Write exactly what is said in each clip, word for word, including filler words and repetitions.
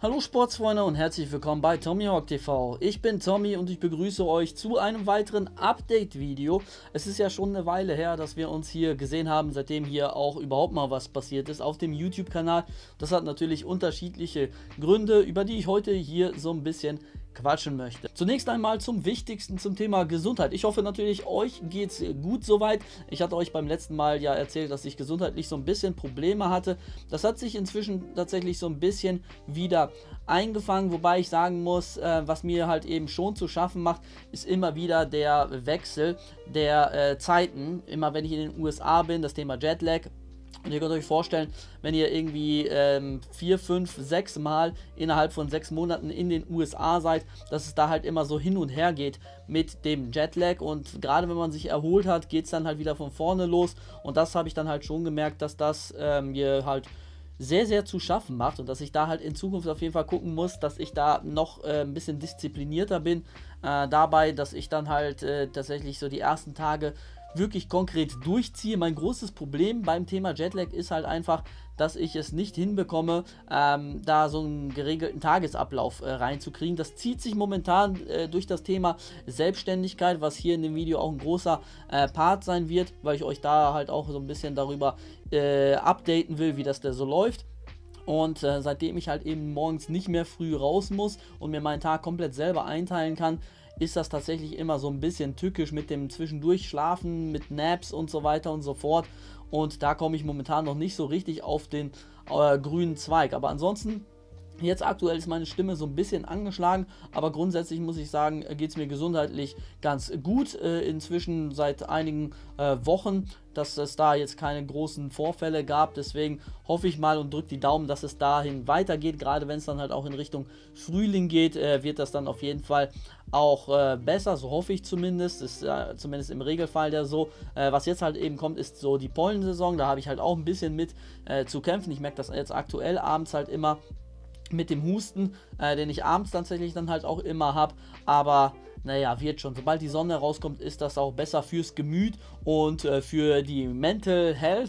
Hallo Sportsfreunde und herzlich willkommen bei Tommyhawk T V. Ich bin Tommy und ich begrüße euch zu einem weiteren Update-Video. Es ist ja schon eine Weile her, dass wir uns hier gesehen haben, seitdem hier auch überhaupt mal was passiert ist auf dem YouTube-Kanal. Das hat natürlich unterschiedliche Gründe, über die ich heute hier so ein bisschen quatschen möchte. Zunächst einmal zum Wichtigsten, zum Thema Gesundheit. Ich hoffe natürlich, euch geht's gut soweit. Ich hatte euch beim letzten Mal ja erzählt, dass ich gesundheitlich so ein bisschen Probleme hatte. Das hat sich inzwischen tatsächlich so ein bisschen wieder eingefangen, wobei ich sagen muss, äh, was mir halt eben schon zu schaffen macht, ist immer wieder der Wechsel der äh, Zeiten. Immer wenn ich in den U S A bin, das Thema Jetlag. Und ihr könnt euch vorstellen, wenn ihr irgendwie ähm, vier, fünf, sechs Mal innerhalb von sechs Monaten in den U S A seid, dass es da halt immer so hin und her geht mit dem Jetlag. Und gerade wenn man sich erholt hat, geht es dann halt wieder von vorne los. Und das habe ich dann halt schon gemerkt, dass das ähm, mir halt sehr, sehr zu schaffen macht und dass ich da halt in Zukunft auf jeden Fall gucken muss, dass ich da noch äh, ein bisschen disziplinierter bin äh, dabei, dass ich dann halt äh, tatsächlich so die ersten Tage wirklich konkret durchziehe. Mein großes Problem beim Thema Jetlag ist halt einfach, dass ich es nicht hinbekomme, ähm, da so einen geregelten Tagesablauf äh, reinzukriegen. Das zieht sich momentan äh, durch das Thema Selbstständigkeit, was hier in dem Video auch ein großer äh, Part sein wird, weil ich euch da halt auch so ein bisschen darüber äh, updaten will, wie das da so läuft. Und äh, seitdem ich halt eben morgens nicht mehr früh raus muss und mir meinen Tag komplett selber einteilen kann, ist das tatsächlich immer so ein bisschen tückisch mit dem zwischendurch Schlafen, mit Naps und so weiter und so fort. Und da komme ich momentan noch nicht so richtig auf den äh, grünen Zweig. Aber ansonsten, jetzt aktuell ist meine Stimme so ein bisschen angeschlagen, aber grundsätzlich muss ich sagen, geht es mir gesundheitlich ganz gut. Äh, inzwischen seit einigen äh, Wochen, dass es da jetzt keine großen Vorfälle gab. Deswegen hoffe ich mal und drücke die Daumen, dass es dahin weitergeht. Gerade wenn es dann halt auch in Richtung Frühling geht, äh, wird das dann auf jeden Fall auch äh, besser. So hoffe ich zumindest. Ist äh, zumindest im Regelfall der so. Äh, was jetzt halt eben kommt, ist so die Pollensaison. Da habe ich halt auch ein bisschen mit äh, zu kämpfen. Ich merke das jetzt aktuell abends halt immer mit dem Husten, äh, den ich abends tatsächlich dann halt auch immer habe, aber naja, wird schon. Sobald die Sonne rauskommt, ist das auch besser fürs Gemüt und äh, für die Mental Health,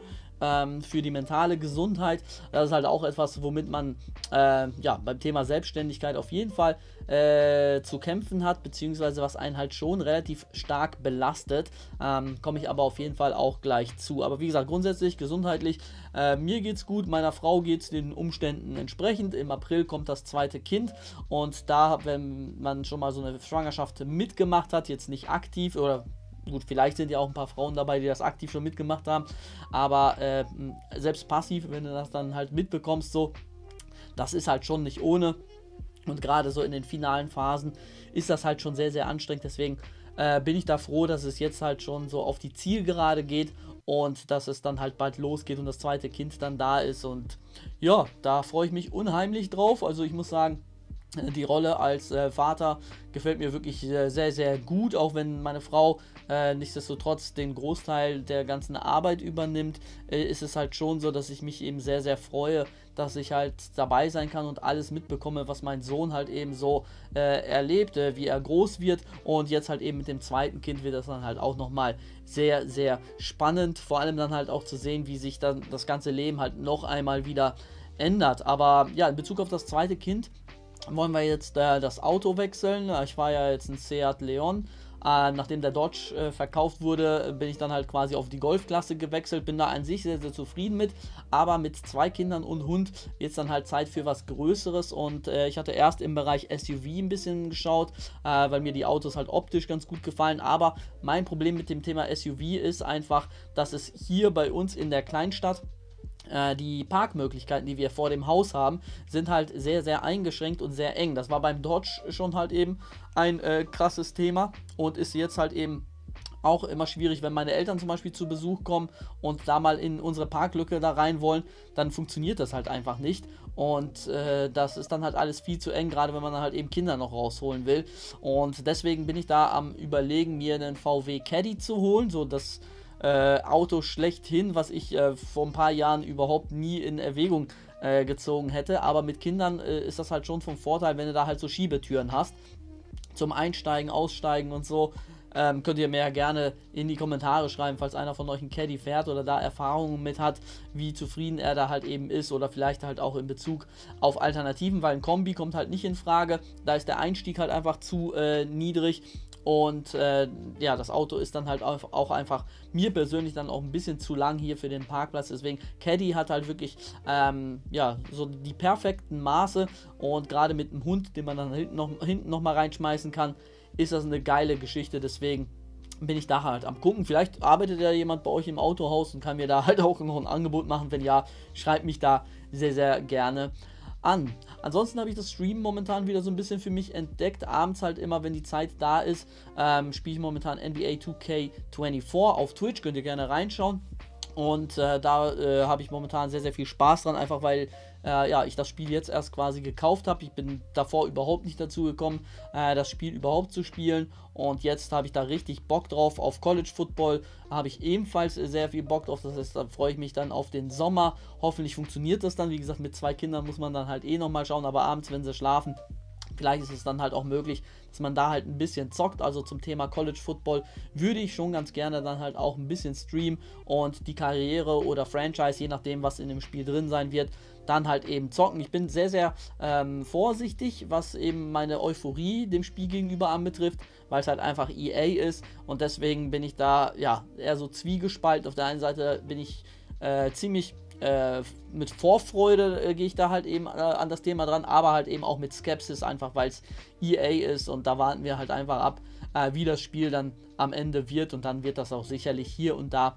ähm, für die mentale Gesundheit. Das ist halt auch etwas, womit man äh, ja, beim Thema Selbstständigkeit auf jeden Fall äh, zu kämpfen hat, beziehungsweise was einen halt schon relativ stark belastet. Ähm, komme ich aber auf jeden Fall auch gleich zu. Aber wie gesagt, grundsätzlich gesundheitlich, äh, mir geht's gut, meiner Frau geht's den Umständen entsprechend. Im April kommt das zweite Kind und da, wenn man schon mal so eine Schwangerschaft mitgemacht hat, jetzt nicht aktiv oder gut, vielleicht sind ja auch ein paar Frauen dabei, die das aktiv schon mitgemacht haben, aber äh, selbst passiv, wenn du das dann halt mitbekommst, so, das ist halt schon nicht ohne. Und gerade so in den finalen Phasen ist das halt schon sehr, sehr anstrengend. Deswegen äh, bin ich da froh, dass es jetzt halt schon so auf die Zielgerade geht und dass es dann halt bald losgeht und das zweite Kind dann da ist. Und ja, da freue ich mich unheimlich drauf. Also ich muss sagen, die Rolle als äh, Vater gefällt mir wirklich äh, sehr, sehr gut, auch wenn meine Frau äh, nichtsdestotrotz den Großteil der ganzen Arbeit übernimmt, äh, ist es halt schon so, dass ich mich eben sehr, sehr freue, dass ich halt dabei sein kann und alles mitbekomme, was mein Sohn halt eben so äh, erlebt, äh, wie er groß wird, und jetzt halt eben mit dem zweiten Kind wird das dann halt auch nochmal sehr, sehr spannend, vor allem dann halt auch zu sehen, wie sich dann das ganze Leben halt noch einmal wieder ändert. Aber ja, in Bezug auf das zweite Kind wollen wir jetzt äh, das Auto wechseln. Ich war ja jetzt ein Seat Leon. Äh, nachdem der Dodge äh, verkauft wurde, bin ich dann halt quasi auf die Golfklasse gewechselt. Bin da an sich sehr, sehr zufrieden mit. Aber mit zwei Kindern und Hund jetzt dann halt Zeit für was Größeres. Und äh, ich hatte erst im Bereich S U V ein bisschen geschaut, äh, weil mir die Autos halt optisch ganz gut gefallen. Aber mein Problem mit dem Thema S U V ist einfach, dass es hier bei uns in der Kleinstadt, die Parkmöglichkeiten, die wir vor dem Haus haben, sind halt sehr, sehr eingeschränkt und sehr eng. Das war beim Dodge schon halt eben ein äh, krasses Thema und ist jetzt halt eben auch immer schwierig, wenn meine Eltern zum Beispiel zu Besuch kommen und da mal in unsere Parklücke da rein wollen, dann funktioniert das halt einfach nicht. Und äh, das ist dann halt alles viel zu eng, gerade wenn man dann halt eben Kinder noch rausholen will. Und deswegen bin ich da am Überlegen, mir einen V W Caddy zu holen, so das Äh, Auto schlechthin, was ich äh, vor ein paar Jahren überhaupt nie in Erwägung äh, gezogen hätte, aber mit Kindern äh, ist das halt schon vom Vorteil, wenn du da halt so Schiebetüren hast, zum Einsteigen, Aussteigen und so. Ähm, könnt ihr mir ja gerne in die Kommentare schreiben, falls einer von euch einen Caddy fährt oder da Erfahrungen mit hat, wie zufrieden er da halt eben ist oder vielleicht halt auch in Bezug auf Alternativen, weil ein Kombi kommt halt nicht in Frage, da ist der Einstieg halt einfach zu äh, niedrig. Und äh, ja, das Auto ist dann halt auch einfach mir persönlich dann auch ein bisschen zu lang hier für den Parkplatz. Deswegen, Caddy hat halt wirklich ähm, ja, so die perfekten Maße. Und gerade mit einem Hund, den man dann hinten noch, hinten noch mal reinschmeißen kann, ist das eine geile Geschichte. Deswegen bin ich da halt am gucken. Vielleicht arbeitet ja jemand bei euch im Autohaus und kann mir da halt auch noch ein Angebot machen. Wenn ja, schreibt mich da sehr, sehr gerne an. Ansonsten habe ich das Streamen momentan wieder so ein bisschen für mich entdeckt. Abends halt immer, wenn die Zeit da ist, ähm, spiele ich momentan N B A two K twenty-four auf Twitch. Könnt ihr gerne reinschauen. Und äh, da äh, habe ich momentan sehr, sehr viel Spaß dran, einfach weil äh, ja, ich das Spiel jetzt erst quasi gekauft habe. Ich bin davor überhaupt nicht dazu gekommen, äh, das Spiel überhaupt zu spielen. Und jetzt habe ich da richtig Bock drauf. Auf College Football habe ich ebenfalls sehr viel Bock drauf. Das heißt, da freue ich mich dann auf den Sommer. Hoffentlich funktioniert das dann. Wie gesagt, mit zwei Kindern muss man dann halt eh nochmal schauen. Aber abends, wenn sie schlafen, vielleicht ist es dann halt auch möglich, dass man da halt ein bisschen zockt. Also zum Thema College Football würde ich schon ganz gerne dann halt auch ein bisschen streamen und die Karriere oder Franchise, je nachdem, was in dem Spiel drin sein wird, dann halt eben zocken. Ich bin sehr, sehr ähm, vorsichtig, was eben meine Euphorie dem Spiel gegenüber anbetrifft, weil es halt einfach E A ist und deswegen bin ich da ja eher so zwiegespalten. Auf der einen Seite bin ich äh, ziemlich Äh, mit Vorfreude äh, gehe ich da halt eben äh, an das Thema dran, aber halt eben auch mit Skepsis, einfach weil es E A ist und da warten wir halt einfach ab, äh, wie das Spiel dann am Ende wird und dann wird das auch sicherlich hier und da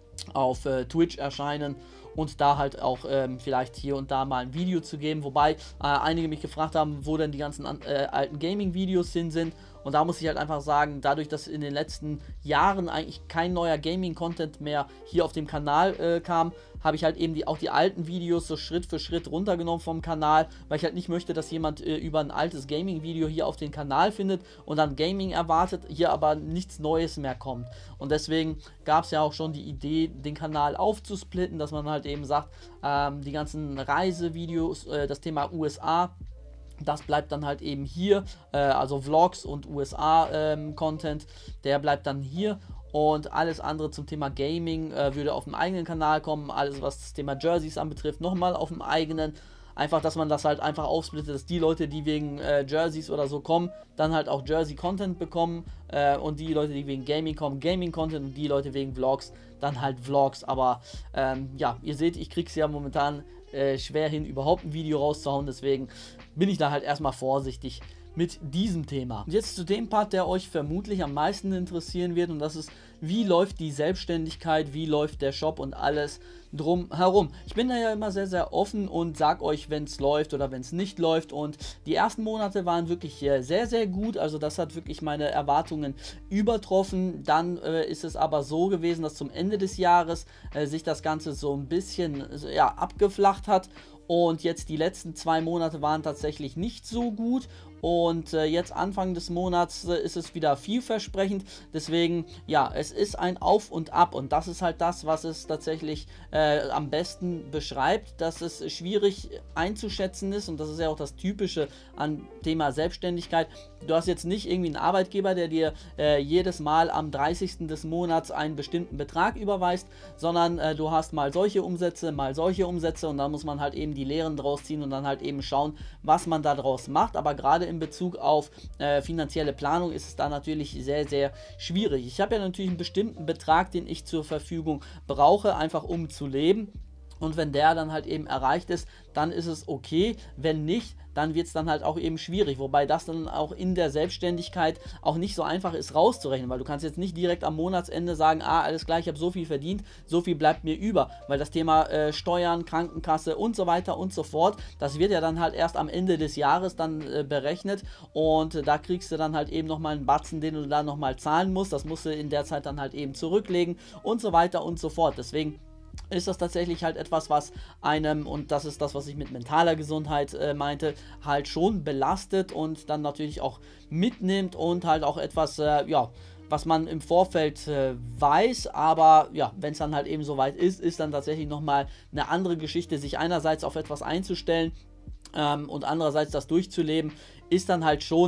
auf äh, Twitch erscheinen und da halt auch ähm, vielleicht hier und da mal ein Video zu geben, wobei äh, einige mich gefragt haben, wo denn die ganzen äh, alten Gaming-Videos hin sind. Und da muss ich halt einfach sagen, dadurch, dass in den letzten Jahren eigentlich kein neuer Gaming-Content mehr hier auf dem Kanal äh, kam, habe ich halt eben die, auch die alten Videos so Schritt für Schritt runtergenommen vom Kanal, weil ich halt nicht möchte, dass jemand äh, über ein altes Gaming-Video hier auf den Kanal findet und dann Gaming erwartet, hier aber nichts Neues mehr kommt. Und deswegen gab es ja auch schon die Idee, den Kanal aufzusplitten, dass man halt eben sagt, ähm, die ganzen Reisevideos, äh, das Thema U S A, das bleibt dann halt eben hier, äh, also Vlogs und U S A-Content, ähm, der bleibt dann hier und alles andere zum Thema Gaming äh, würde auf dem eigenen Kanal kommen, alles was das Thema Jerseys anbetrifft, nochmal auf dem eigenen. Einfach, dass man das halt einfach aufsplittet, dass die Leute, die wegen äh, Jerseys oder so kommen, dann halt auch Jersey-Content bekommen äh, und die Leute, die wegen Gaming kommen, Gaming-Content und die Leute wegen Vlogs, dann halt Vlogs. Aber ähm, ja, ihr seht, ich krieg's ja momentan äh, schwer hin, überhaupt ein Video rauszuhauen, deswegen bin ich da halt erstmal vorsichtig mit diesem Thema. Und jetzt zu dem Part, der euch vermutlich am meisten interessieren wird und das ist, wie läuft die Selbstständigkeit, wie läuft der Shop und alles drum herum. Ich bin da ja immer sehr, sehr offen und sag euch, wenn es läuft oder wenn es nicht läuft und die ersten Monate waren wirklich sehr, sehr gut, also das hat wirklich meine Erwartungen übertroffen. Dann äh, ist es aber so gewesen, dass zum Ende des Jahres äh, sich das Ganze so ein bisschen ja, abgeflacht hat. Und jetzt die letzten zwei Monate waren tatsächlich nicht so gut. Und äh, jetzt Anfang des Monats äh, ist es wieder vielversprechend. Deswegen, ja, es ist ein Auf und Ab. Und das ist halt das, was es tatsächlich äh, am besten beschreibt, dass es schwierig einzuschätzen ist. Und das ist ja auch das Typische an Thema Selbstständigkeit. Du hast jetzt nicht irgendwie einen Arbeitgeber, der dir äh, jedes Mal am dreißigsten des Monats einen bestimmten Betrag überweist, sondern äh, du hast mal solche Umsätze, mal solche Umsätze und da muss man halt eben die Lehren draus ziehen und dann halt eben schauen, was man da draus macht. Aber gerade in Bezug auf äh, finanzielle Planung ist es da natürlich sehr, sehr schwierig. Ich habe ja natürlich einen bestimmten Betrag, den ich zur Verfügung brauche, einfach um zu leben. Und wenn der dann halt eben erreicht ist, dann ist es okay. Wenn nicht, dann wird es dann halt auch eben schwierig. Wobei das dann auch in der Selbstständigkeit auch nicht so einfach ist rauszurechnen. Weil du kannst jetzt nicht direkt am Monatsende sagen, ah, alles klar, ich habe so viel verdient, so viel bleibt mir über. Weil das Thema äh, Steuern, Krankenkasse und so weiter und so fort, das wird ja dann halt erst am Ende des Jahres dann äh, berechnet. Und äh, da kriegst du dann halt eben nochmal einen Batzen, den du da nochmal zahlen musst. Das musst du in der Zeit dann halt eben zurücklegen und so weiter und so fort. Deswegen ist das tatsächlich halt etwas, was einem, und das ist das, was ich mit mentaler Gesundheit äh, meinte, halt schon belastet und dann natürlich auch mitnimmt und halt auch etwas, äh, ja, was man im Vorfeld äh, weiß, aber ja, wenn es dann halt eben soweit ist, ist dann tatsächlich nochmal eine andere Geschichte, sich einerseits auf etwas einzustellen ähm, und andererseits das durchzuleben, ist dann halt schon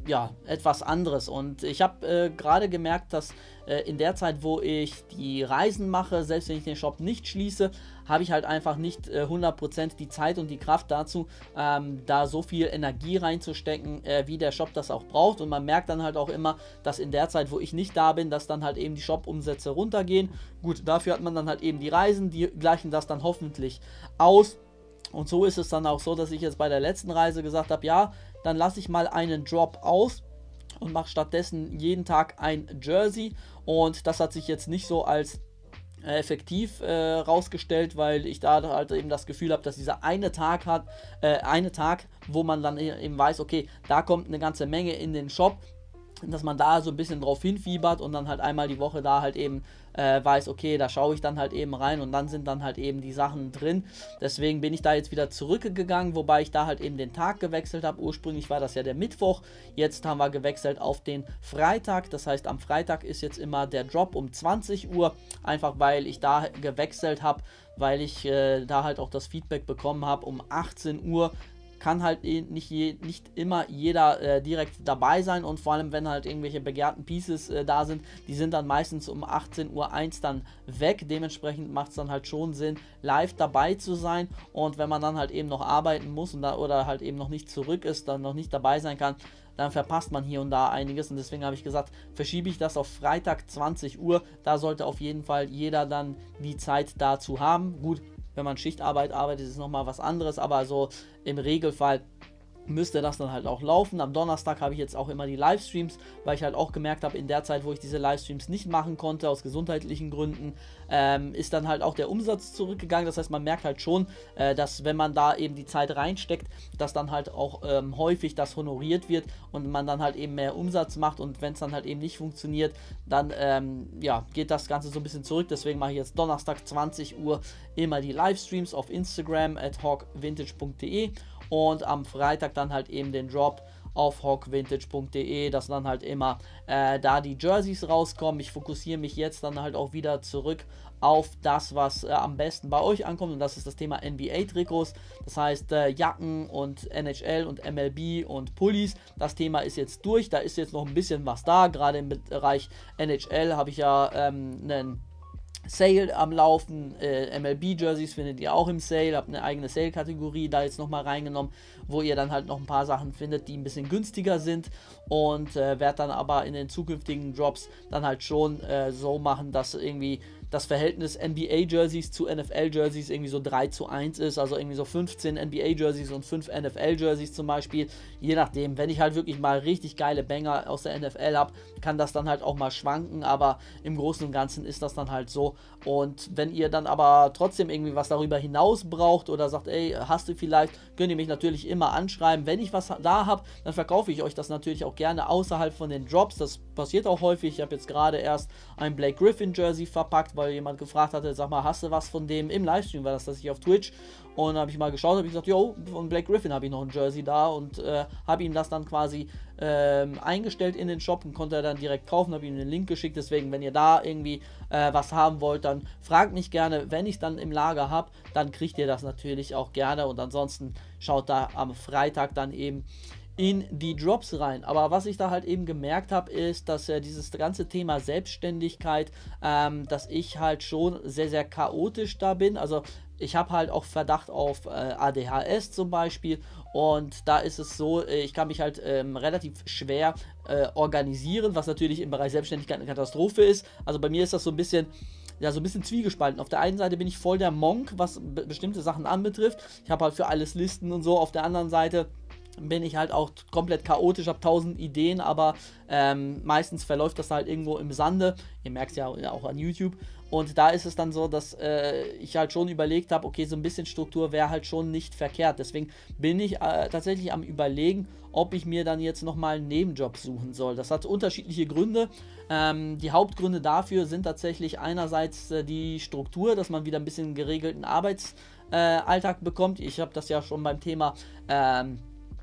ja, etwas anderes. Und ich habe äh, gerade gemerkt, dass äh, in der Zeit, wo ich die Reisen mache, selbst wenn ich den Shop nicht schließe, habe ich halt einfach nicht äh, hundert Prozent die Zeit und die Kraft dazu, ähm, da so viel Energie reinzustecken, äh, wie der Shop das auch braucht. Und man merkt dann halt auch immer, dass in der Zeit, wo ich nicht da bin, dass dann halt eben die Shop-Umsätze runtergehen. Gut, dafür hat man dann halt eben die Reisen, die gleichen das dann hoffentlich aus. Und so ist es dann auch so, dass ich jetzt bei der letzten Reise gesagt habe, ja, dann lasse ich mal einen Drop aus und mache stattdessen jeden Tag ein Jersey. Und das hat sich jetzt nicht so als effektiv äh, rausgestellt, weil ich da halt eben das Gefühl habe, dass dieser eine Tag hat, äh, eine Tag, wo man dann eben weiß, okay, da kommt eine ganze Menge in den Shop, dass man da so ein bisschen drauf hinfiebert und dann halt einmal die Woche da halt eben äh, weiß, okay, da schaue ich dann halt eben rein und dann sind dann halt eben die Sachen drin. Deswegen bin ich da jetzt wieder zurückgegangen, wobei ich da halt eben den Tag gewechselt habe. Ursprünglich war das ja der Mittwoch, jetzt haben wir gewechselt auf den Freitag. Das heißt, am Freitag ist jetzt immer der Drop um zwanzig Uhr, einfach weil ich da gewechselt habe, weil ich äh, da halt auch das Feedback bekommen habe, um achtzehn Uhr kann halt nicht, je, nicht immer jeder äh, direkt dabei sein und vor allem, wenn halt irgendwelche begehrten Pieces äh, da sind, die sind dann meistens um achtzehn Uhr eins dann weg. Dementsprechend macht es dann halt schon Sinn, live dabei zu sein, und wenn man dann halt eben noch arbeiten muss und da, oder halt eben noch nicht zurück ist, dann noch nicht dabei sein kann, dann verpasst man hier und da einiges, und deswegen habe ich gesagt, verschiebe ich das auf Freitag zwanzig Uhr. Da sollte auf jeden Fall jeder dann die Zeit dazu haben. Gut, wenn man Schichtarbeit arbeitet, ist es nochmal was anderes, aber so im Regelfall müsste das dann halt auch laufen. Am Donnerstag habe ich jetzt auch immer die Livestreams, weil ich halt auch gemerkt habe, in der Zeit, wo ich diese Livestreams nicht machen konnte, aus gesundheitlichen Gründen, ähm, ist dann halt auch der Umsatz zurückgegangen. Das heißt, man merkt halt schon, äh, dass wenn man da eben die Zeit reinsteckt, dass dann halt auch ähm, häufig das honoriert wird und man dann halt eben mehr Umsatz macht, und wenn es dann halt eben nicht funktioniert, dann ähm, ja, geht das Ganze so ein bisschen zurück. Deswegen mache ich jetzt Donnerstag zwanzig Uhr immer die Livestreams auf Instagram at hawkvintage punkt de und am Freitag dann halt eben den Drop auf hawkvintage punkt de, dass dann halt immer äh, da die Jerseys rauskommen. Ich fokussiere mich jetzt dann halt auch wieder zurück auf das, was äh, am besten bei euch ankommt, und das ist das Thema N B A-Trikots, das heißt äh, Jacken und N H L und M L B und Pullis. Das Thema ist jetzt durch, da ist jetzt noch ein bisschen was da, gerade im Bereich N H L habe ich ja ähm, einen Sale am Laufen, äh, M L B-Jerseys findet ihr auch im Sale, habt eine eigene Sale-Kategorie da jetzt nochmal reingenommen, wo ihr dann halt noch ein paar Sachen findet, die ein bisschen günstiger sind, und äh, werde dann aber in den zukünftigen Drops dann halt schon äh, so machen, dass irgendwie das Verhältnis N B A-Jerseys zu N F L-Jerseys irgendwie so drei zu eins ist, also irgendwie so fünfzehn N B A-Jerseys und fünf N F L-Jerseys zum Beispiel, je nachdem. Wenn ich halt wirklich mal richtig geile Banger aus der N F L habe, kann das dann halt auch mal schwanken, aber im Großen und Ganzen ist das dann halt so. Und wenn ihr dann aber trotzdem irgendwie was darüber hinaus braucht oder sagt, ey, hast du vielleicht, könnt ihr mich natürlich immer anschreiben. Wenn ich was da habe, dann verkaufe ich euch das natürlich auch gerne außerhalb von den Drops. Das passiert auch häufig. Ich habe jetzt gerade erst ein Blake Griffin Jersey verpackt, weil jemand gefragt hatte, sag mal, hast du was von dem im Livestream, war das, das ich auf Twitch, und dann habe ich mal geschaut, habe ich gesagt, yo, von Blake Griffin habe ich noch ein Jersey da, und äh, habe ihm das dann quasi ähm, eingestellt in den Shop und konnte er dann direkt kaufen, habe ihm den Link geschickt. Deswegen, wenn ihr da irgendwie äh, was haben wollt, dann fragt mich gerne. Wenn ich es dann im Lager habe, dann kriegt ihr das natürlich auch gerne, und ansonsten schaut da am Freitag dann eben in die Drops rein. Aber was ich da halt eben gemerkt habe, ist, dass äh, dieses ganze Thema Selbstständigkeit, ähm, dass ich halt schon sehr, sehr chaotisch da bin. Also ich habe halt auch Verdacht auf äh, A D H S zum Beispiel, und da ist es so, äh, ich kann mich halt ähm, relativ schwer äh, organisieren, was natürlich im Bereich Selbstständigkeit eine Katastrophe ist. Also bei mir ist das so ein bisschen, ja, so ein bisschen zwiegespalten. Auf der einen Seite bin ich voll der Monk, was be bestimmte Sachen anbetrifft. Ich habe halt für alles Listen und so. Auf der anderen Seite bin ich halt auch komplett chaotisch, habe tausend Ideen, aber ähm, meistens verläuft das halt irgendwo im Sande. Ihr merkt es ja auch an YouTube. Und da ist es dann so, dass äh, ich halt schon überlegt habe, okay, so ein bisschen Struktur wäre halt schon nicht verkehrt. Deswegen bin ich äh, tatsächlich am Überlegen, ob ich mir dann jetzt nochmal einen Nebenjob suchen soll. Das hat unterschiedliche Gründe. Ähm, die Hauptgründe dafür sind tatsächlich einerseits äh, die Struktur, dass man wieder ein bisschen geregelten Arbeitsalltag äh, bekommt. Ich habe das ja schon beim Thema ähm,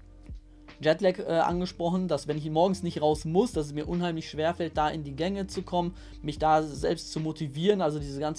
Jetlag äh, angesprochen, dass wenn ich morgens nicht raus muss, dass es mir unheimlich schwerfällt, da in die Gänge zu kommen, mich da selbst zu motivieren, also diese ganzen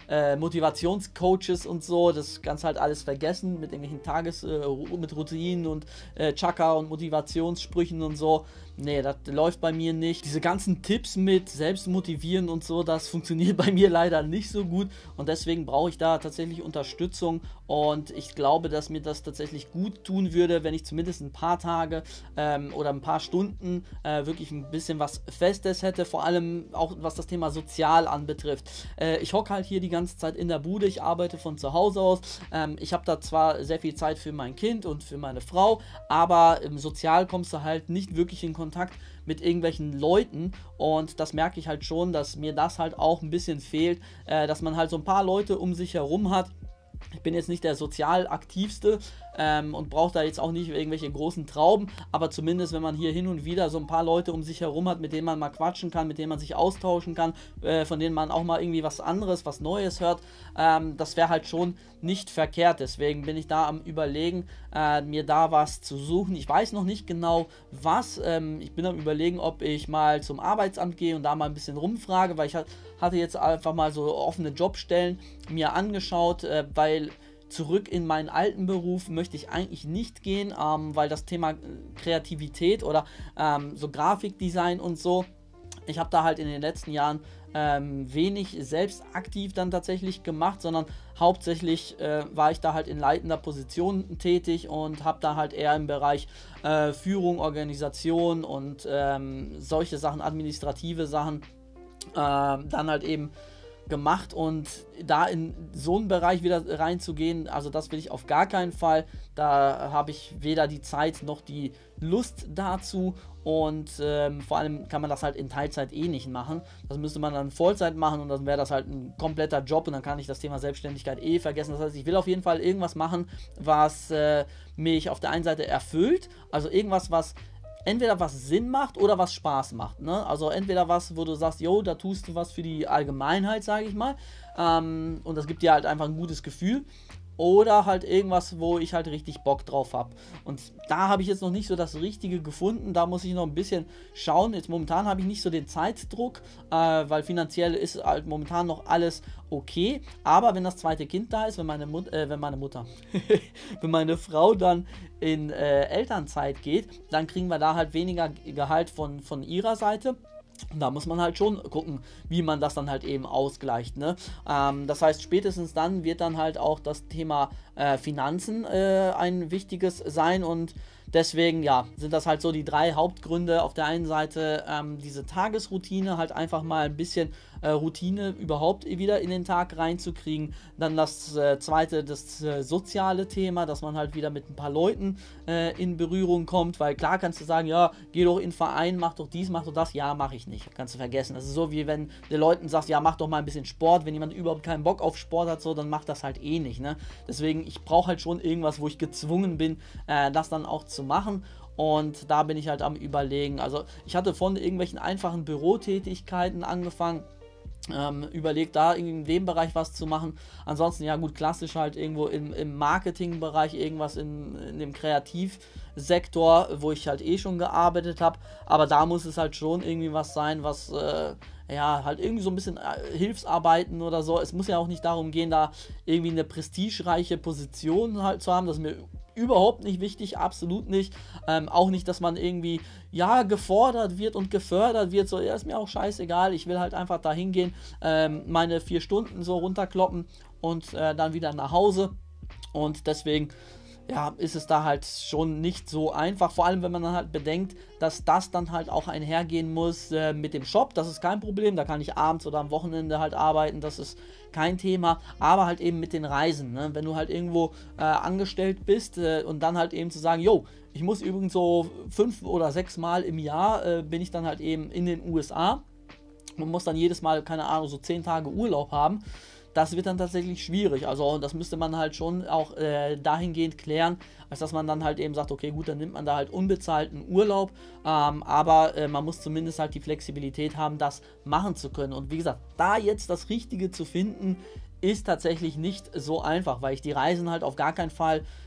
äh, Motivationscoaches und so, das kannst halt alles vergessen mit irgendwelchen Tages, äh, mit Routinen und äh, Chakra und Motivationssprüchen und so. Nee, das läuft bei mir nicht. Diese ganzen Tipps mit Selbstmotivieren und so, das funktioniert bei mir leider nicht so gut und deswegen brauche ich da tatsächlich Unterstützung und ich glaube, dass mir das tatsächlich gut tun würde, wenn ich zumindest ein paar Tage ähm, oder ein paar Stunden äh, wirklich ein bisschen was Festes hätte, vor allem auch was das Thema sozial anbetrifft. Äh, ich hocke halt hier die ganze Zeit in der Bude, ich arbeite von zu Hause aus, ähm, ich habe da zwar sehr viel Zeit für mein Kind und für meine Frau, aber im Sozial kommst du halt nicht wirklich in Kontakt Kontakt mit irgendwelchen Leuten und das merke ich halt schon, dass mir das halt auch ein bisschen fehlt, äh, dass man halt so ein paar Leute um sich herum hat. Ich bin jetzt nicht der sozial aktivste ähm, und brauche da jetzt auch nicht irgendwelche großen Trauben, aber zumindest wenn man hier hin und wieder so ein paar Leute um sich herum hat, mit denen man mal quatschen kann, mit denen man sich austauschen kann, äh, von denen man auch mal irgendwie was anderes, was Neues hört, ähm, das wäre halt schon nicht verkehrt. Deswegen bin ich da am Überlegen, äh, mir da was zu suchen. Ich weiß noch nicht genau was. Ähm, ich bin am Überlegen, ob ich mal zum Arbeitsamt gehe und da mal ein bisschen rumfrage, weil ich hatte jetzt einfach mal so offene Jobstellen mir angeschaut, äh, weil zurück in meinen alten Beruf möchte ich eigentlich nicht gehen, ähm, weil das Thema Kreativität oder ähm, so Grafikdesign und so, ich habe da halt in den letzten Jahren ähm, wenig selbst aktiv dann tatsächlich gemacht, sondern hauptsächlich äh, war ich da halt in leitender Position tätig und habe da halt eher im Bereich äh, Führung, Organisation und ähm, solche Sachen, administrative Sachen, äh, dann halt eben gemacht und da in so einen Bereich wieder reinzugehen, also das will ich auf gar keinen Fall. Da habe ich weder die Zeit noch die Lust dazu und ähm, vor allem kann man das halt in Teilzeit eh nicht machen. Das müsste man dann Vollzeit machen und dann wäre das halt ein kompletter Job und dann kann ich das Thema Selbstständigkeit eh vergessen. Das heißt, ich will auf jeden Fall irgendwas machen, was äh, mich auf der einen Seite erfüllt, also irgendwas, was entweder was Sinn macht oder was Spaß macht, ne? Also entweder was, wo du sagst, yo, da tust du was für die Allgemeinheit, sage ich mal, ähm, und das gibt dir halt einfach ein gutes Gefühl, oder halt irgendwas, wo ich halt richtig Bock drauf habe. Und da habe ich jetzt noch nicht so das Richtige gefunden, da muss ich noch ein bisschen schauen. Jetzt momentan habe ich nicht so den Zeitdruck, äh, weil finanziell ist halt momentan noch alles okay, aber wenn das zweite Kind da ist, wenn meine, Mut äh, wenn meine Mutter, wenn meine Frau dann in äh, Elternzeit geht, dann kriegen wir da halt weniger Gehalt von, von ihrer Seite. Und da muss man halt schon gucken, wie man das dann halt eben ausgleicht, ne? Ähm, das heißt, spätestens dann wird dann halt auch das Thema äh, Finanzen äh, ein wichtiges sein und deswegen, ja, sind das halt so die drei Hauptgründe. Auf der einen Seite ähm, diese Tagesroutine, halt einfach mal ein bisschen äh, Routine überhaupt wieder in den Tag reinzukriegen. Dann das äh, zweite, das äh, soziale Thema, dass man halt wieder mit ein paar Leuten äh, in Berührung kommt, weil klar kannst du sagen, ja, geh doch in den Verein, mach doch dies, mach doch das. Ja, mache ich nicht, kannst du vergessen. Das ist so, wie wenn du Leuten sagst, ja, mach doch mal ein bisschen Sport. Wenn jemand überhaupt keinen Bock auf Sport hat, so, dann macht das halt eh nicht, ne? Deswegen, ich brauche halt schon irgendwas, wo ich gezwungen bin, äh, das dann auch zu machen und da bin ich halt am Überlegen. Also ich hatte von irgendwelchen einfachen Bürotätigkeiten angefangen, ähm, überlegt da in dem Bereich was zu machen. Ansonsten ja gut, klassisch halt irgendwo im, im Marketingbereich, irgendwas in, in dem Kreativsektor, wo ich halt eh schon gearbeitet habe, aber da muss es halt schon irgendwie was sein, was äh, ja, halt irgendwie so ein bisschen äh, Hilfsarbeiten oder so. Es muss ja auch nicht darum gehen, da irgendwie eine prestigereiche Position halt zu haben, das ist mir überhaupt nicht wichtig, absolut nicht. Ähm, auch nicht, dass man irgendwie, ja, gefordert wird und gefördert wird. So, ja, ist mir auch scheißegal. Ich will halt einfach da hingehen, ähm, meine vier Stunden so runterkloppen und äh, dann wieder nach Hause. Und deswegen, ja, ist es da halt schon nicht so einfach. Vor allem, wenn man dann halt bedenkt, dass das dann halt auch einhergehen muss äh, mit dem Shop. Das ist kein Problem. Da kann ich abends oder am Wochenende halt arbeiten. Das ist kein Thema. Aber halt eben mit den Reisen. Ne? Wenn du halt irgendwo äh, angestellt bist äh, und dann halt eben zu sagen, yo, ich muss übrigens so fünf oder sechs Mal im Jahr äh, bin ich dann halt eben in den U S A. Man muss dann jedes Mal, keine Ahnung, so zehn Tage Urlaub haben. Das wird dann tatsächlich schwierig, also das müsste man halt schon auch äh, dahingehend klären, als dass man dann halt eben sagt, okay gut, dann nimmt man da halt unbezahlten Urlaub, ähm, aber äh, man muss zumindest halt die Flexibilität haben, das machen zu können. Und wie gesagt, da jetzt das Richtige zu finden, ist tatsächlich nicht so einfach, weil ich die Reisen halt auf gar keinen Fall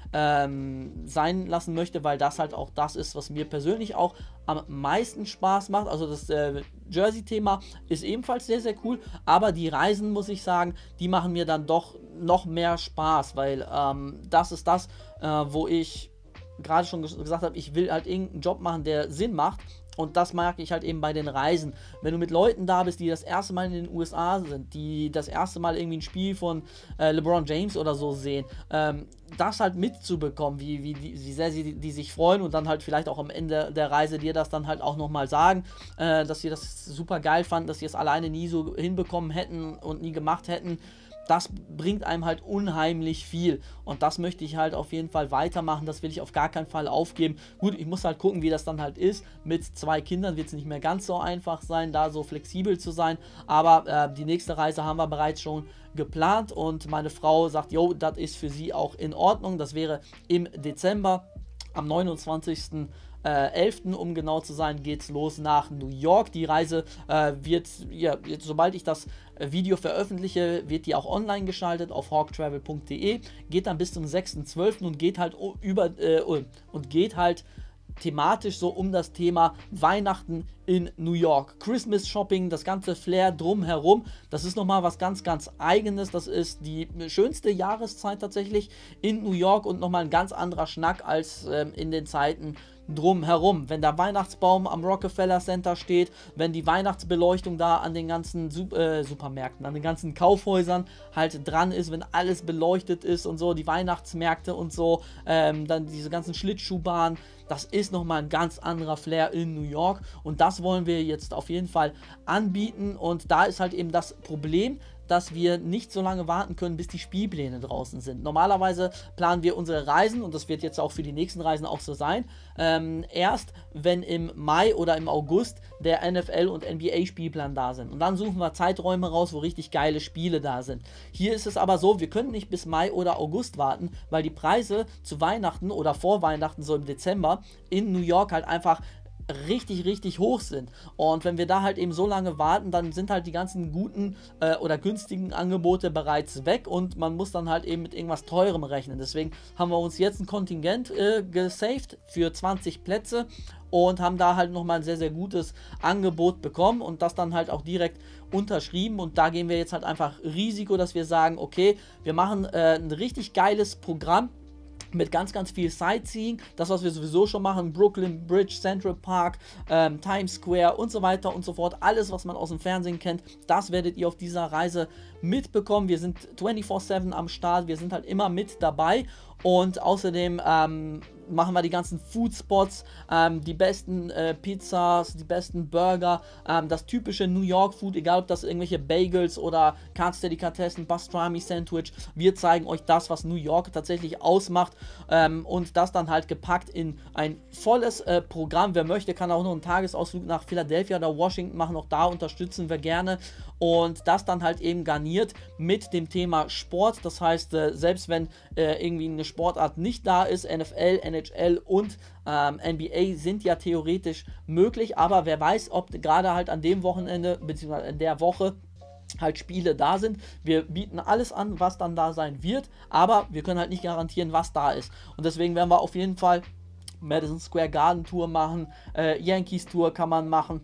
ähm, sein lassen möchte, weil das halt auch das ist, was mir persönlich auch am meisten Spaß macht. Also das äh, Jersey-Thema ist ebenfalls sehr, sehr cool, aber die Reisen, muss ich sagen, die machen mir dann doch noch mehr Spaß, weil ähm, das ist das, äh, wo ich gerade schon ges gesagt habe, ich will halt irgendeinen Job machen, der Sinn macht. Und das mag ich halt eben bei den Reisen. Wenn du mit Leuten da bist, die das erste Mal in den U S A sind, die das erste Mal irgendwie ein Spiel von äh, LeBron James oder so sehen, ähm, das halt mitzubekommen, wie, wie, wie sehr sie die, die sich freuen und dann halt vielleicht auch am Ende der Reise dir das dann halt auch nochmal sagen, äh, dass sie das super geil fanden, dass sie es alleine nie so hinbekommen hätten und nie gemacht hätten. Das bringt einem halt unheimlich viel und das möchte ich halt auf jeden Fall weitermachen, das will ich auf gar keinen Fall aufgeben. Gut, ich muss halt gucken, wie das dann halt ist. Mit zwei Kindern wird es nicht mehr ganz so einfach sein, da so flexibel zu sein, aber äh, die nächste Reise haben wir bereits schon geplant und meine Frau sagt, jo, das ist für sie auch in Ordnung. Das wäre im Dezember, am neunundzwanzigsten elften um genau zu sein, geht's los nach New York. Die Reise äh, wird, ja, jetzt, sobald ich das Video veröffentliche, wird die auch online geschaltet auf hawk travel punkt de, geht dann bis zum sechsten zwölften und geht halt über äh, und geht halt thematisch so um das Thema Weihnachten in New York. Christmas Shopping, das ganze Flair drumherum, das ist nochmal was ganz, ganz Eigenes. Das ist die schönste Jahreszeit tatsächlich in New York und nochmal ein ganz anderer Schnack als ähm, in den Zeiten drumherum. Wenn der Weihnachtsbaum am Rockefeller Center steht, wenn die Weihnachtsbeleuchtung da an den ganzen Sup äh, Supermärkten, an den ganzen Kaufhäusern halt dran ist, wenn alles beleuchtet ist und so, die Weihnachtsmärkte und so, ähm, dann diese ganzen Schlittschuhbahnen, das ist nochmal ein ganz anderer Flair in New York und das wollen wir jetzt auf jeden Fall anbieten und da ist halt eben das Problem, dass wir nicht so lange warten können, bis die Spielpläne draußen sind. Normalerweise planen wir unsere Reisen, und das wird jetzt auch für die nächsten Reisen auch so sein, ähm, erst wenn im Mai oder im August der N F L und N B A-Spielplan da sind. Und dann suchen wir Zeiträume raus, wo richtig geile Spiele da sind. Hier ist es aber so, wir können nicht bis Mai oder August warten, weil die Preise zu Weihnachten oder vor Weihnachten, so im Dezember, in New York halt einfach richtig, richtig hoch sind. Und wenn wir da halt eben so lange warten, dann sind halt die ganzen guten äh, oder günstigen Angebote bereits weg und man muss dann halt eben mit irgendwas teurem rechnen. Deswegen haben wir uns jetzt ein Kontingent äh, gesaved für zwanzig Plätze und haben da halt nochmal ein sehr, sehr gutes Angebot bekommen und das dann halt auch direkt unterschrieben und da gehen wir jetzt halt einfach Risiko, dass wir sagen, okay, wir machen äh, ein richtig geiles Programm mit ganz, ganz viel Sightseeing, das, was wir sowieso schon machen, Brooklyn Bridge, Central Park, ähm, Times Square und so weiter und so fort, alles, was man aus dem Fernsehen kennt, das werdet ihr auf dieser Reise mitbekommen. Wir sind vierundzwanzig sieben am Start, wir sind halt immer mit dabei und außerdem ähm, machen wir die ganzen Foodspots, ähm, die besten äh, Pizzas, die besten Burger, ähm, das typische New York Food, egal ob das irgendwelche Bagels oder Katz Delikatessen, Pastrami Sandwich, wir zeigen euch das, was New York tatsächlich ausmacht ähm, und das dann halt gepackt in ein volles äh, Programm. Wer möchte, kann auch noch einen Tagesausflug nach Philadelphia oder Washington machen, auch da unterstützen wir gerne und das dann halt eben garniert mit dem Thema Sport, das heißt, äh, selbst wenn äh, irgendwie eine Sportart nicht da ist, N F L, N H L und ähm, N B A sind ja theoretisch möglich, aber wer weiß, ob gerade halt an dem Wochenende bzw. in der Woche halt Spiele da sind. Wir bieten alles an, was dann da sein wird, aber wir können halt nicht garantieren, was da ist. Und deswegen werden wir auf jeden Fall Madison Square Garden Tour machen, äh, Yankees Tour kann man machen,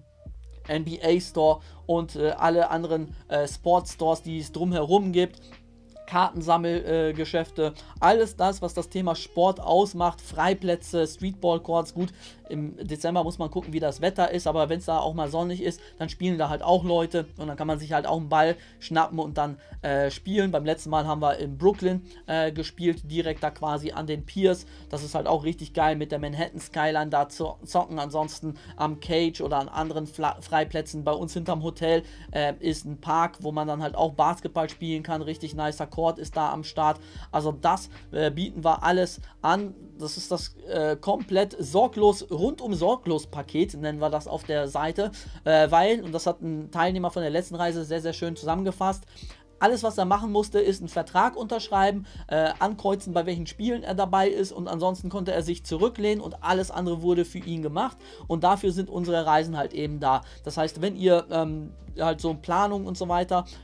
N B A Store und äh, alle anderen äh, Sports Stores, die es drumherum gibt. Kartensammelgeschäfte, äh, alles das, was das Thema Sport ausmacht, Freiplätze, Streetball-Courts, gut, im Dezember muss man gucken, wie das Wetter ist, aber wenn es da auch mal sonnig ist, dann spielen da halt auch Leute und dann kann man sich halt auch einen Ball schnappen und dann äh, spielen. Beim letzten Mal haben wir in Brooklyn äh, gespielt, direkt da quasi an den Piers, das ist halt auch richtig geil, mit der Manhattan Skyline da zu zocken, ansonsten am Cage oder an anderen Fla Freiplätzen bei uns hinterm Hotel äh, ist ein Park, wo man dann halt auch Basketball spielen kann, richtig nicer Court ist da am Start, also das äh, bieten wir alles an, das ist das äh, komplett sorglos, rundum sorglos Paket, nennen wir das auf der Seite, äh, weil, und das hat ein Teilnehmer von der letzten Reise sehr, sehr schön zusammengefasst, alles, was er machen musste, ist einen Vertrag unterschreiben, äh, ankreuzen, bei welchen Spielen er dabei ist und ansonsten konnte er sich zurücklehnen und alles andere wurde für ihn gemacht und dafür sind unsere Reisen halt eben da. Das heißt, wenn ihr ähm, halt so Planung und so weiter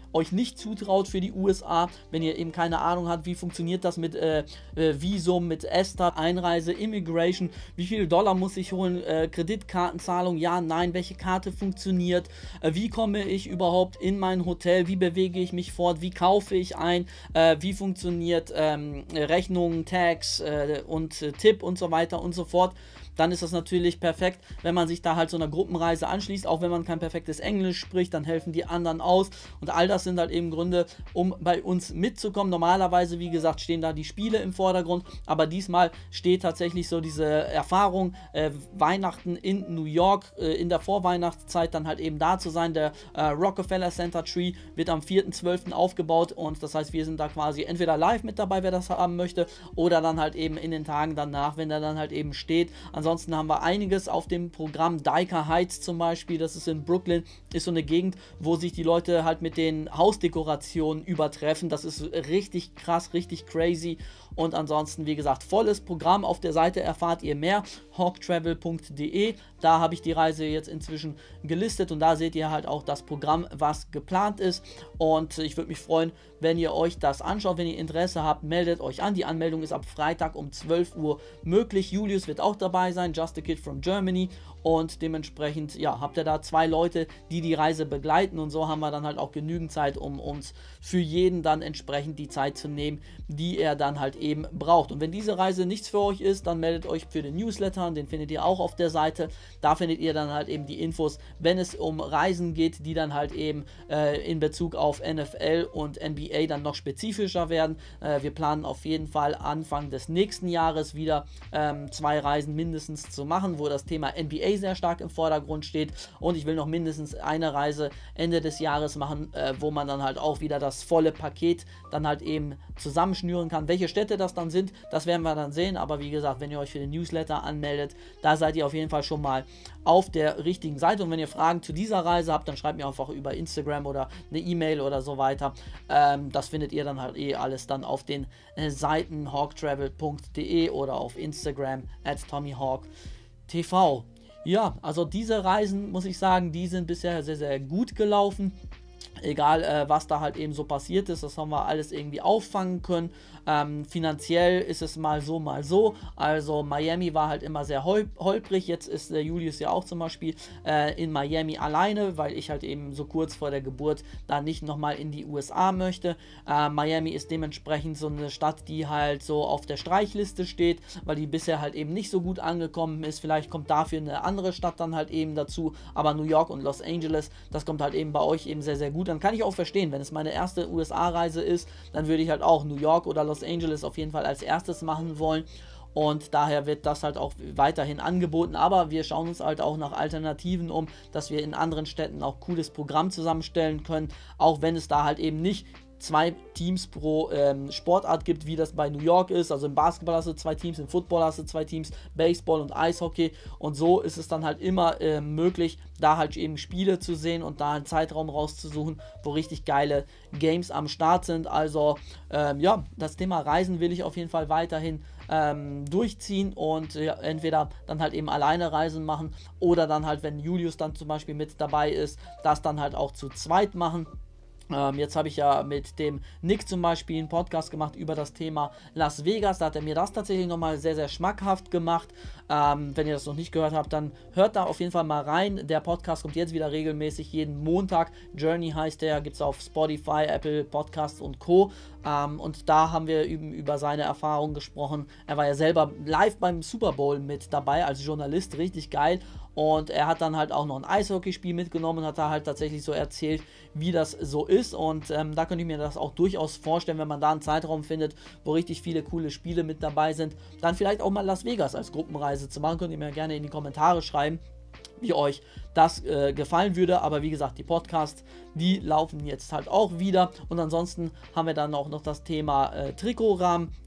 euch nicht zutraut für die U S A, wenn ihr eben keine Ahnung habt, wie funktioniert das mit äh, äh, Visum, mit ESTA, Einreise, Immigration, wie viel Dollar muss ich holen, äh, Kreditkartenzahlung, ja, nein, welche Karte funktioniert, äh, wie komme ich überhaupt in mein Hotel, wie bewege ich mich fort, wie kaufe ich ein, äh, wie funktioniert ähm, Rechnungen, Tax äh, und äh, Tipp und so weiter und so fort. Dann ist das natürlich perfekt, wenn man sich da halt so einer Gruppenreise anschließt, auch wenn man kein perfektes Englisch spricht, dann helfen die anderen aus und all das sind halt eben Gründe, um bei uns mitzukommen. Normalerweise, wie gesagt, stehen da die Spiele im Vordergrund, aber diesmal steht tatsächlich so diese Erfahrung, äh, Weihnachten in New York, äh, in der Vorweihnachtszeit dann halt eben da zu sein. Der äh, Rockefeller Center Tree wird am vierten zwölften aufgebaut und das heißt, wir sind da quasi entweder live mit dabei, wer das haben möchte, oder dann halt eben in den Tagen danach, wenn der dann halt eben steht. Ansonsten Ansonsten haben wir einiges auf dem Programm. Dyker Heights zum Beispiel, das ist in Brooklyn, ist so eine Gegend, wo sich die Leute halt mit den Hausdekorationen übertreffen. Das ist richtig krass, richtig crazy. Und ansonsten, wie gesagt, volles Programm. Auf der Seite erfahrt ihr mehr, hawk travel punkt de. Da habe ich die Reise jetzt inzwischen gelistet und da seht ihr halt auch das Programm, was geplant ist. Und ich würde mich freuen, wenn ihr euch das anschaut. Wenn ihr Interesse habt, meldet euch an. Die Anmeldung ist ab Freitag um zwölf Uhr möglich. Julius wird auch dabei sein, Just a Kid from Germany. Und dementsprechend, ja, habt ihr da zwei Leute, die die Reise begleiten. Und so haben wir dann halt auch genügend Zeit, um uns für jeden dann entsprechend die Zeit zu nehmen, die er dann halt eben braucht. Und wenn diese Reise nichts für euch ist, dann meldet euch für den Newsletter. Den findet ihr auch auf der Seite. Da findet ihr dann halt eben die Infos, wenn es um Reisen geht, die dann halt eben äh, in Bezug auf N F L und N B A dann noch spezifischer werden. Äh, wir planen auf jeden Fall Anfang des nächsten Jahres wieder ähm, zwei Reisen mindestens zu machen, wo das Thema N B A sehr stark im Vordergrund steht und ich will noch mindestens eine Reise Ende des Jahres machen, äh, wo man dann halt auch wieder das volle Paket dann halt eben zusammenschnüren kann. Welche Städte das dann sind, das werden wir dann sehen, aber wie gesagt, wenn ihr euch für den Newsletter anmeldet, da seid ihr auf jeden Fall schon mal auf der richtigen Seite und wenn ihr Fragen zu dieser Reise habt, dann schreibt mir einfach über Instagram oder eine E-Mail oder so weiter. Ähm, das findet ihr dann halt eh alles dann auf den äh, Seiten hawk travel punkt de oder auf Instagram at tommyhawk punkt t v. Ja, also diese Reisen, muss ich sagen, die sind bisher sehr, sehr gut gelaufen. Egal, äh, was da halt eben so passiert ist, das haben wir alles irgendwie auffangen können. Ähm, finanziell ist es mal so, mal so. Also Miami war halt immer sehr hol holprig. Jetzt ist der Julius ja auch zum Beispiel äh, in Miami alleine, weil ich halt eben so kurz vor der Geburt da nicht nochmal in die U S A möchte. Äh, Miami ist dementsprechend so eine Stadt, die halt so auf der Streichliste steht, weil die bisher halt eben nicht so gut angekommen ist. Vielleicht kommt dafür eine andere Stadt dann halt eben dazu. Aber New York und Los Angeles, das kommt halt eben bei euch eben sehr, sehr gut. Dann kann ich auch verstehen, wenn es meine erste U S A-Reise ist, dann würde ich halt auch New York oder Los Angeles auf jeden Fall als erstes machen wollen. Und daher wird das halt auch weiterhin angeboten. Aber wir schauen uns halt auch nach Alternativen um, dass wir in anderen Städten auch cooles Programm zusammenstellen können. Auch wenn es da halt eben nicht zwei Teams pro ähm, Sportart gibt, wie das bei New York ist. Also im Basketball hast du zwei Teams, im Football hast du zwei Teams, Baseball und Eishockey. Und so ist es dann halt immer äh, möglich, da halt eben Spiele zu sehen und da einen Zeitraum rauszusuchen, wo richtig geile Games am Start sind. Also ähm, ja, das Thema Reisen will ich auf jeden Fall weiterhin ähm, durchziehen und ja, entweder dann halt eben alleine Reisen machen oder dann halt, wenn Julius dann zum Beispiel mit dabei ist, das dann halt auch zu zweit machen. Ähm, jetzt habe ich ja mit dem Nick zum Beispiel einen Podcast gemacht über das Thema Las Vegas. Da hat er mir das tatsächlich nochmal sehr, sehr schmackhaft gemacht. Ähm, wenn ihr das noch nicht gehört habt, dann hört da auf jeden Fall mal rein. Der Podcast kommt jetzt wieder regelmäßig jeden Montag. Journey heißt der, gibt es auf Spotify, Apple Podcasts und Co. Ähm, und da haben wir eben über seine Erfahrungen gesprochen. Er war ja selber live beim Super Bowl mit dabei als Journalist, richtig geil. Und er hat dann halt auch noch ein Eishockeyspiel mitgenommen und hat da halt tatsächlich so erzählt, wie das so ist. Und ähm, da könnte ich mir das auch durchaus vorstellen, wenn man da einen Zeitraum findet, wo richtig viele coole Spiele mit dabei sind, dann vielleicht auch mal Las Vegas als Gruppenreise zu machen. Könnt ihr mir gerne in die Kommentare schreiben, wie euch das äh, gefallen würde. Aber wie gesagt, die Podcasts, die laufen jetzt halt auch wieder. Und ansonsten haben wir dann auch noch das Thema äh, Trikotrahmen,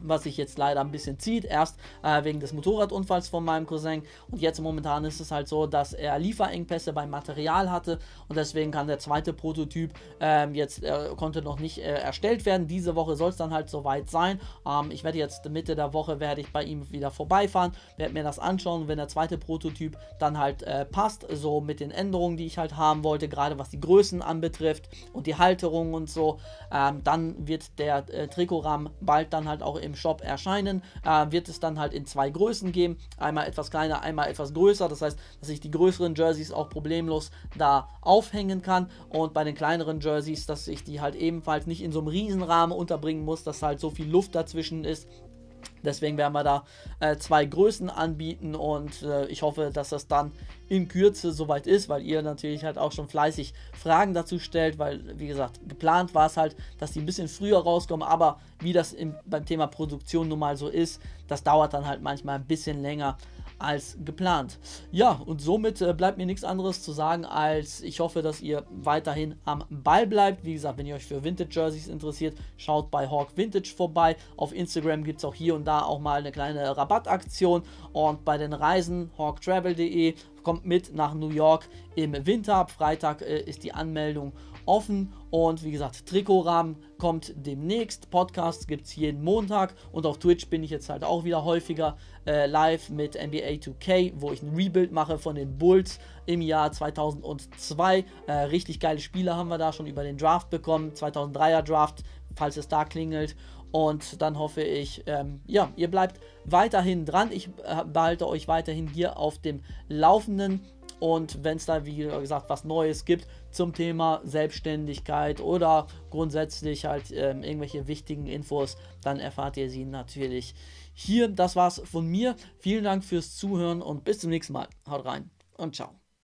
was sich jetzt leider ein bisschen zieht, erst äh, wegen des Motorradunfalls von meinem Cousin und jetzt momentan ist es halt so, dass er Lieferengpässe beim Material hatte und deswegen kann der zweite Prototyp ähm, jetzt, äh, konnte noch nicht äh, erstellt werden. Diese Woche soll es dann halt soweit sein. Ähm, ich werde jetzt Mitte der Woche werde ich bei ihm wieder vorbeifahren, werde mir das anschauen, wenn der zweite Prototyp dann halt äh, passt, so mit den Änderungen, die ich halt haben wollte, gerade was die Größen anbetrifft und die Halterung und so, ähm, dann wird der äh, Trikotrahmen bald dann halt auch im Shop erscheinen, äh, wird es dann halt in zwei Größen geben, einmal etwas kleiner, einmal etwas größer, das heißt, dass ich die größeren Jerseys auch problemlos da aufhängen kann und bei den kleineren Jerseys, dass ich die halt ebenfalls nicht in so einem Riesenrahmen unterbringen muss, dass halt so viel Luft dazwischen ist. Deswegen werden wir da äh, zwei Größen anbieten und äh, ich hoffe, dass das dann in Kürze soweit ist, weil ihr natürlich halt auch schon fleißig Fragen dazu stellt, weil, wie gesagt, geplant war es halt, dass die ein bisschen früher rauskommen, aber wie das im, beim Thema Produktion nun mal so ist, das dauert dann halt manchmal ein bisschen länger als geplant. Ja, und somit äh, bleibt mir nichts anderes zu sagen, als ich hoffe, dass ihr weiterhin am Ball bleibt. Wie gesagt, wenn ihr euch für Vintage Jerseys interessiert, schaut bei Hawk Vintage vorbei. Auf Instagram gibt es auch hier und da auch mal eine kleine Rabattaktion und bei den Reisen hawk travel punkt de kommt mit nach New York im Winter. Ab Freitag äh, ist die Anmeldung offen und wie gesagt, Trikotrahmen kommt demnächst, Podcasts gibt es jeden Montag und auf Twitch bin ich jetzt halt auch wieder häufiger äh, live mit N B A two K, wo ich ein Rebuild mache von den Bulls im Jahr zweitausendzwei. Äh, richtig geile Spiele haben wir da schon über den Draft bekommen, zweitausenddreier Draft, falls es da klingelt. Und dann hoffe ich, ähm, ja, ihr bleibt weiterhin dran. Ich äh, behalte euch weiterhin hier auf dem Laufenden. Und wenn es da, wie gesagt, was Neues gibt zum Thema Selbstständigkeit oder grundsätzlich halt ähm, irgendwelche wichtigen Infos, dann erfahrt ihr sie natürlich hier. Das war's von mir. Vielen Dank fürs Zuhören und bis zum nächsten Mal. Haut rein und ciao.